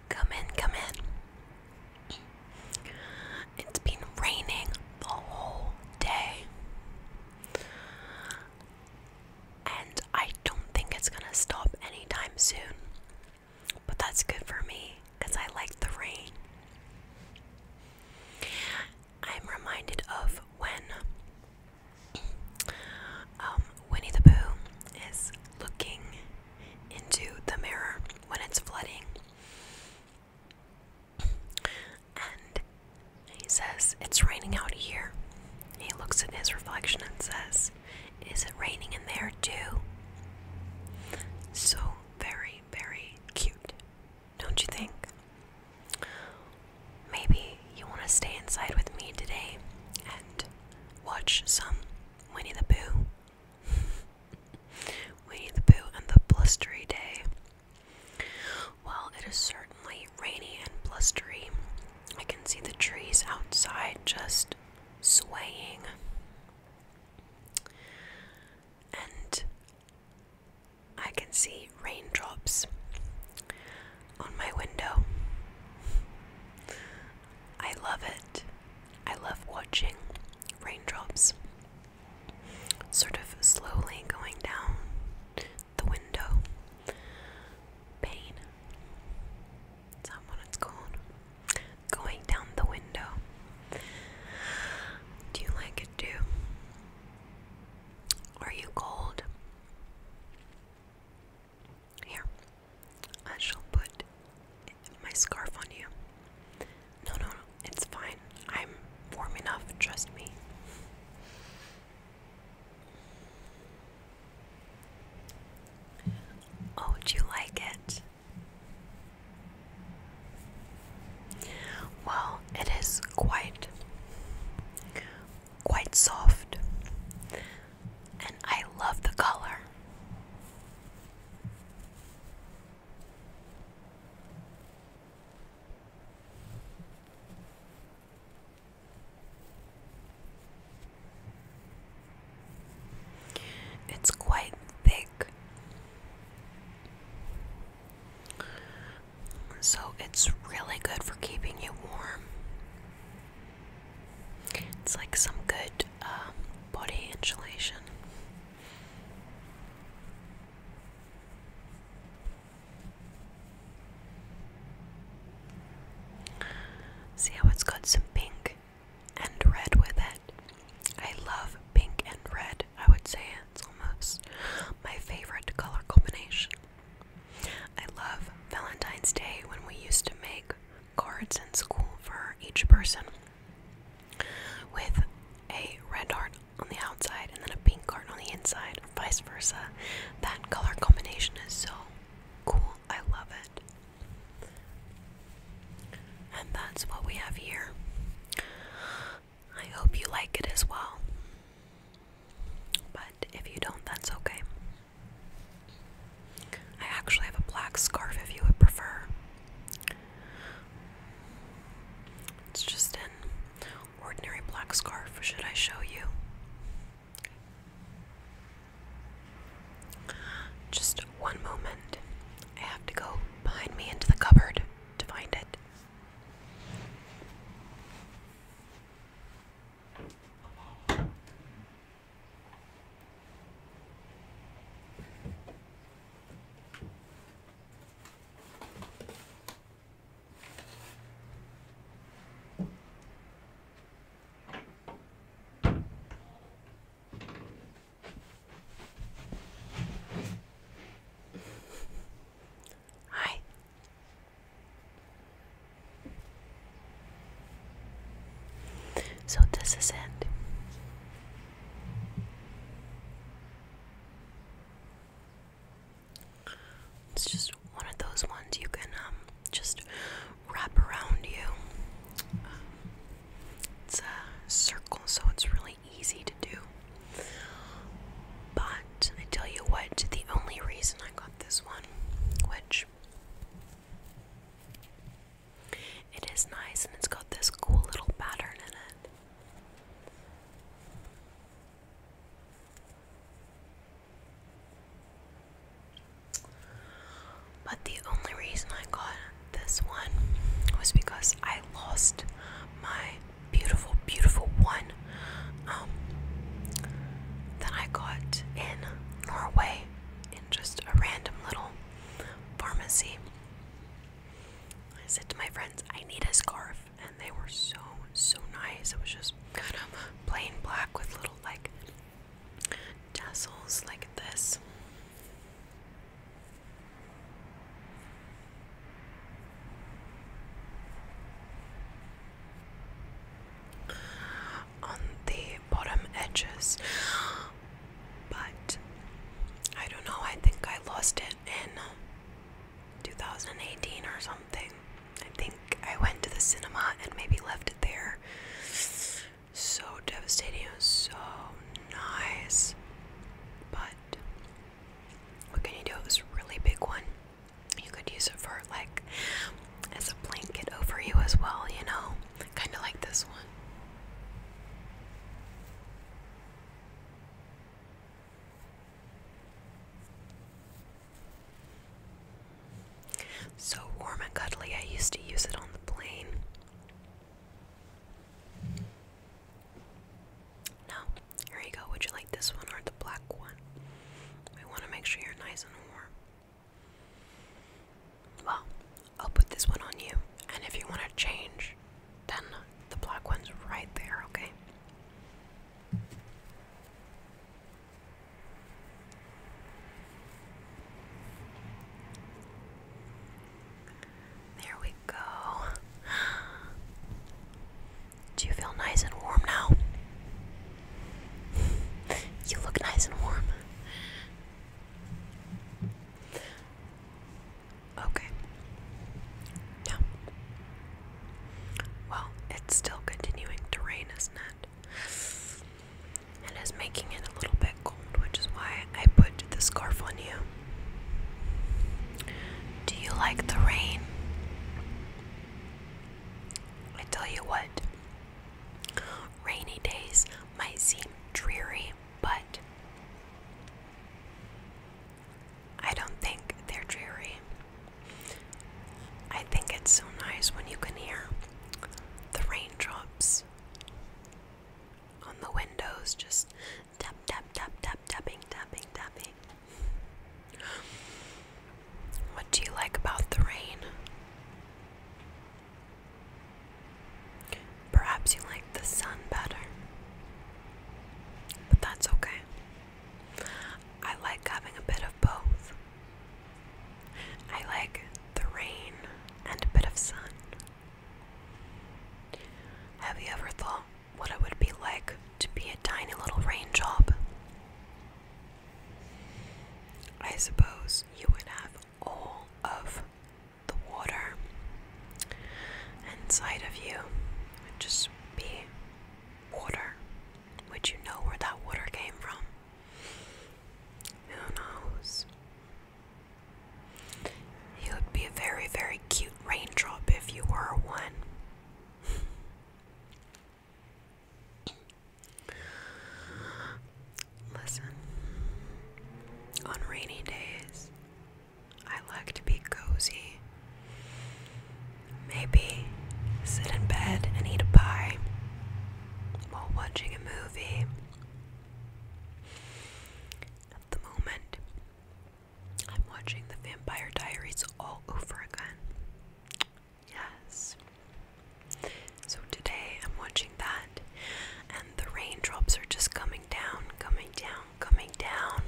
Come in, come in. It's been raining the whole day. And I don't think it's gonna stop anytime soon. But that's good for me, because I like the rain. I'm reminded of when Winnie the Pooh is looking into the mirror when it's flooding. And he says, "It's raining out here." He looks at his reflection and says, "Is it raining in there too?" So very, very cute, don't you think? Maybe you want to stay inside with me today and watch some Winnie the Pooh. Winnie the Pooh and the blustery day. Well, it is certainly rainy and blustery. I can see the trees outside just swaying. And I can see raindrops on my window. I love it. I love watching raindrops sort of slowly going down the window pane. Is that what it's called? Going down the window. Do you like it too? Are you cold? Here, I shall put my scarf on you. No, it's fine. I'm warm enough, trust me. Oh, do you like it? Well, it is quite soft, and I love the color. It's quite thick, so it's really good for keeping you warm. It's like some good body insulation. See how it's got some pink and red with it? I love pink and red. I would say it's almost my favorite color combination. I love Valentine's Day when we used to make cards in school for each person with a red heart on the outside and then a pink heart on the inside, or vice versa. That color combination is so cool. I love it. And that's what we have here. I hope you like it as well. But if you don't, that's okay. I actually have a black scarf if you would prefer. It's just an ordinary black scarf. Should I show you? Just one moment. I have to go behind me into the cupboard to find it. Hi. So this is it. It's just one of those ones you can just wrap around you. It's a circle, so it's really easy to do. But I tell you what, the only reason I got this one, which it is nice and it's got this cool little pattern in it. But the only reason I got this one inches. But I don't know, I think I lost it in 2018 or something. I think I went to the cinema and maybe left it there. So devastating. It was so nice. But what can you do? It was a really big one. You could use it for like as a blanket over you as well, you know? Kind of like this one. So warm and cuddly. I used to use it on the plane. Now, here you go. Would you like this one or the black one? We want to make sure you're nice and warm. Well, I'll put this one on you, and if you want to change, then the black one's right there, okay? There we go. Do you feel nice and warm now? You look nice and warm. Okay. Yeah. Well, it's still continuing to rain, isn't it? It is making it a little bit cold, which is why I put the scarf on you. Do you like the rain? I tell you what, rainy days might seem dreary, but I don't think they're dreary. I think it's so nice when you can hear the raindrops on the windows, just tap, tap, tap, tap, tapping, tapping, tapping. What do you like about the rain? Perhaps you like the sun better, but that's okay. I like having a bit of both. I like the rain and a bit of sun. Have you ever thought what it would be like to be a tiny little raindrop? I suppose you would have all of the water inside of you. It would just be water. Would you know where that water came from? Who knows? You would be a very, very cute raindrop if you were one. Listen, on rainy days, I like to be cozy. Maybe sit in bed and eat a pie while watching a movie. At the moment, I'm watching The Vampire Diaries all over again. Yes. So today I'm watching that, and the raindrops are just coming down, coming down, coming down.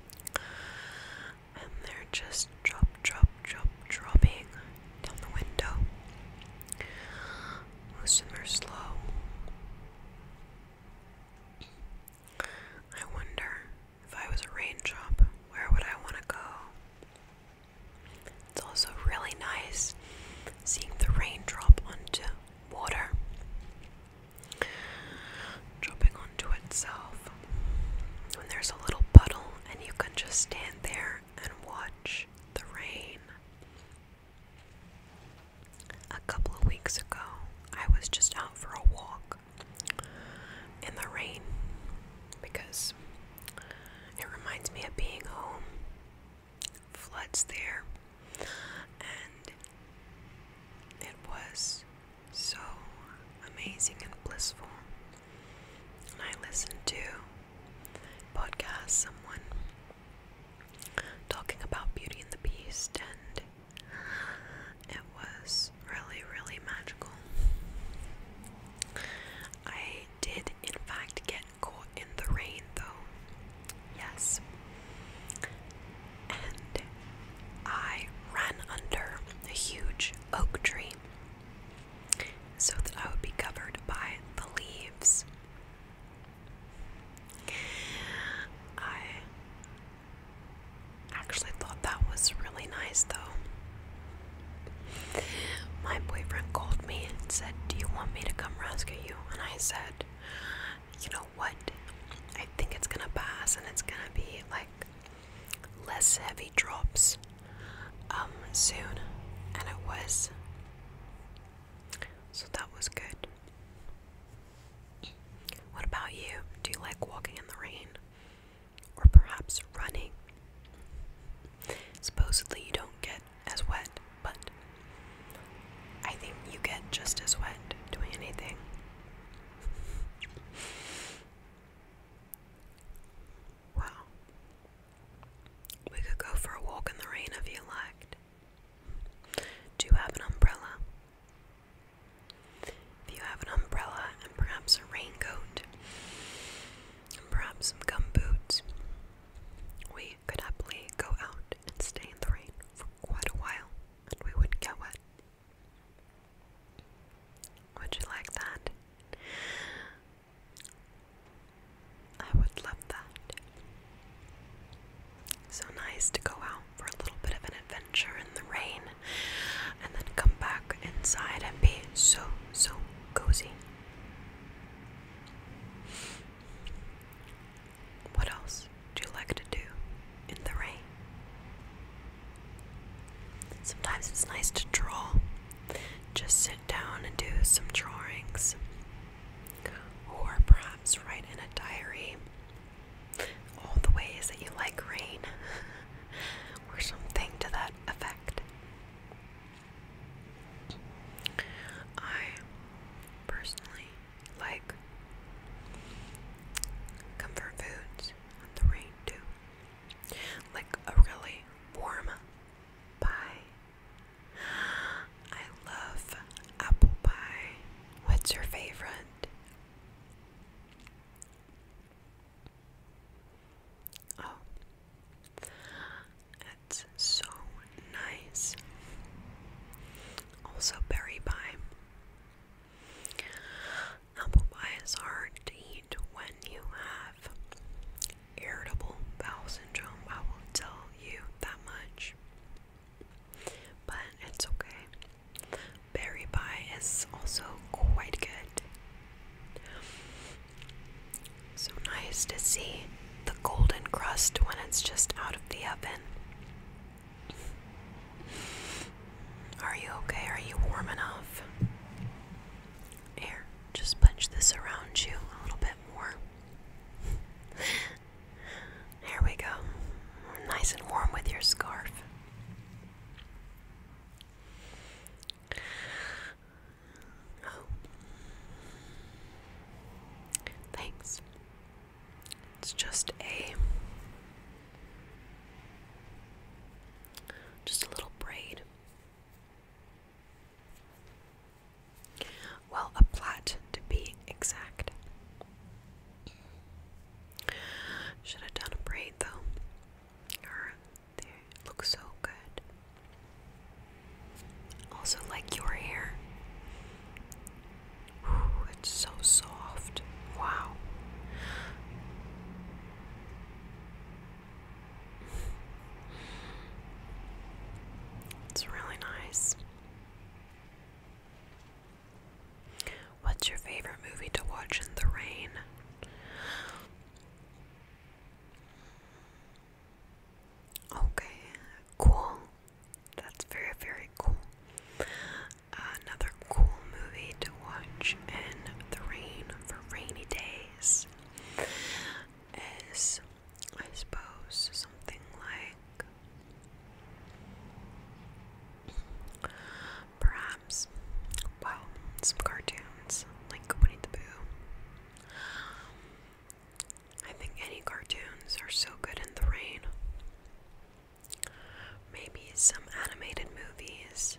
And they're just drop, drop, drop, dropping down the window. Most of them are slow. I wonder if I was a raindrop, where would I want to go? It's also really nice seeing the rain drop onto water, dropping onto itself. When there's a little puddle and you can just stand there and watch the rain. A couple of weeks ago, I was just out for a walk in the rain because it reminds me of being home. Floods there, and it was so amazing and blissful. And I listened to podcast, someone talking about Beauty and the Beast, and it was really, really magical. I did in fact get caught in the rain though. Yes. And I me to come rescue you, and I said, you know what? I think it's gonna pass, and it's gonna be like less heavy drops soon, and it was. So that was good. What about you? Do you like walking in the rain? Or perhaps running? Supposedly you don't get as wet, but I think you get just as wet doing anything. Wow. We could go for a walk in the rain if you liked. Do you have an umbrella? If you have an umbrella and perhaps a raincoat, and perhaps some gum boots, we could happily go out and stay in the rain for quite a while, and we wouldn't get wet. Would you like that? I would love that. So nice to go out for a little bit of an adventure in the rain, and then come back inside and be so cozy. What else do you like to do in the rain? Sometimes it's nice to draw. Just sit down and do some drawings. Or perhaps write in a diary all the ways that you like rain. Or something to that effect. I personally like comfort foods with the rain too. Like a really warm pie. I love apple pie. What's your favorite? Oh, it's so nice. Also berry pie. Apple pie is hard to eat when you have irritable bowel syndrome, I will tell you that much. But it's okay. Berry pie is also quite good. So nice to see the golden crust when it's just out of the oven. Are you okay? Are you warm enough? Here, just punch this around you a little bit more. There we go. Nice and warm with your scarf. Oh. Thanks. It's just a little braid. Well, a plait to be exact. Should have done a braid though. They look so good. Also like your hair. Whew, it's so soft. Wow. It's really nice. What's your favorite movie to watch in the rain? Okay, cool. That's very, very cool. Another cool movie to watch in the rain for rainy days is, I suppose, something like perhaps, well, some cartoons like Winnie the Pooh. I think any cartoons are so good in the rain. Maybe some animated movies.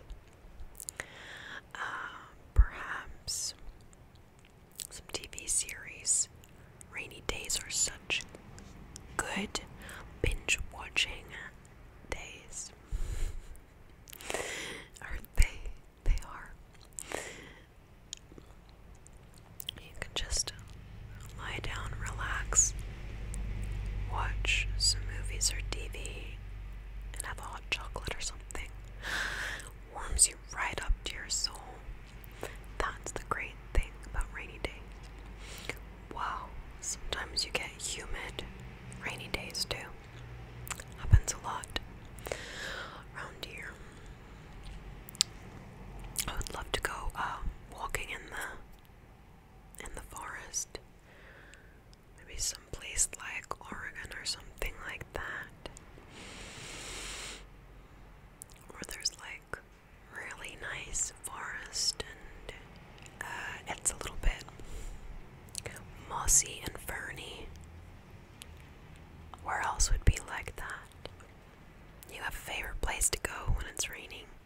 Perhaps some TV series. Rainy days are such good binge watching days. Aren't they? They are. You can just lie down, relax, watch some movies or TV, and have a hot chocolate or something. Warms you right up to your soul. That's the great thing nice to go when it's raining.